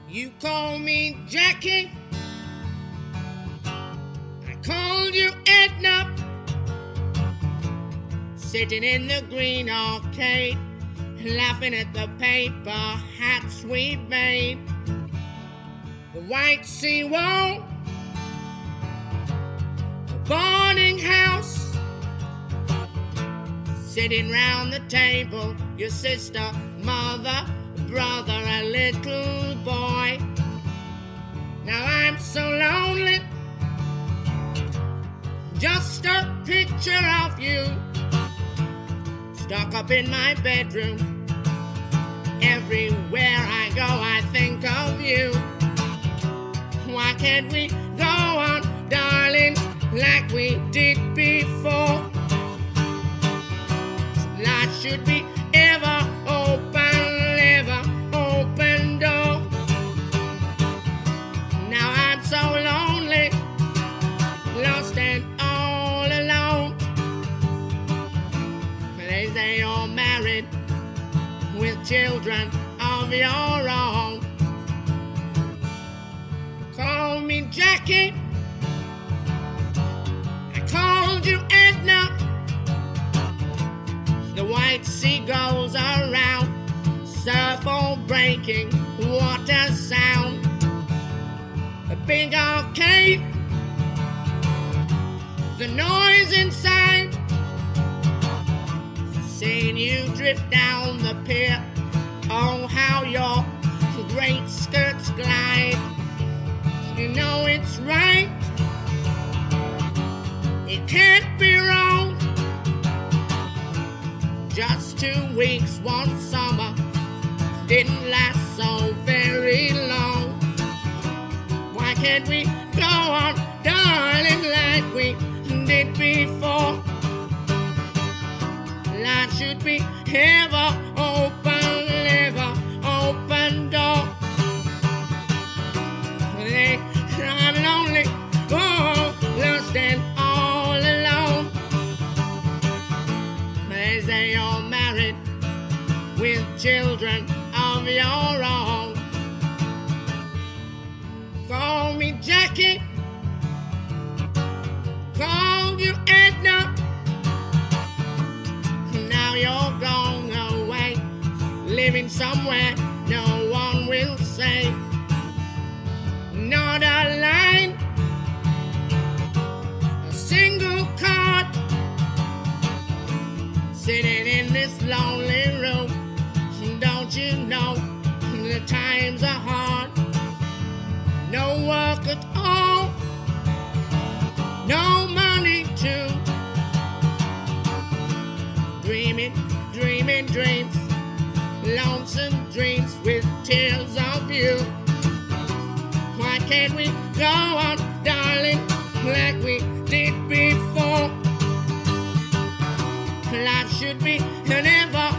You call me Jackie, I called you Edna, sitting in the green arcade, laughing at the paper hats we made. The white seawall, the boarding house, sitting round the table, your sister, mother, brother, a little boy. Now I'm so lonely, just a picture of you, stuck up in my bedroom. Everywhere I go I think of you. Why can't we go on, darling, like we did before? Life should be ever open door. Now I'm so lonely, lost and all alone. They say you're married with children of your own. Call me Jackie, I called you Edna. The white seagulls around, surf all breaking, what a sound. A big arcade, the noise inside, seeing you drift down the pier. Oh, how your great skirts glide. You know it's right, it can't be wrong. Just 2 weeks, one summer, didn't last so very long. Why can't we go on, darling, like we did before? Life should be ever open door. I'm lonely, oh, lost and all alone. They say you're married with children of your own. Call me Jackie, call you Edna. Now you're gone away, living somewhere no one will say. Not a line, a single card, sitting in this lonely room. Don't you know the times are hard? No work at all, no money too. Dreaming dreams, lonesome dreams with tears of you. Why can't we go on, darling, like we did before? Life should be an ever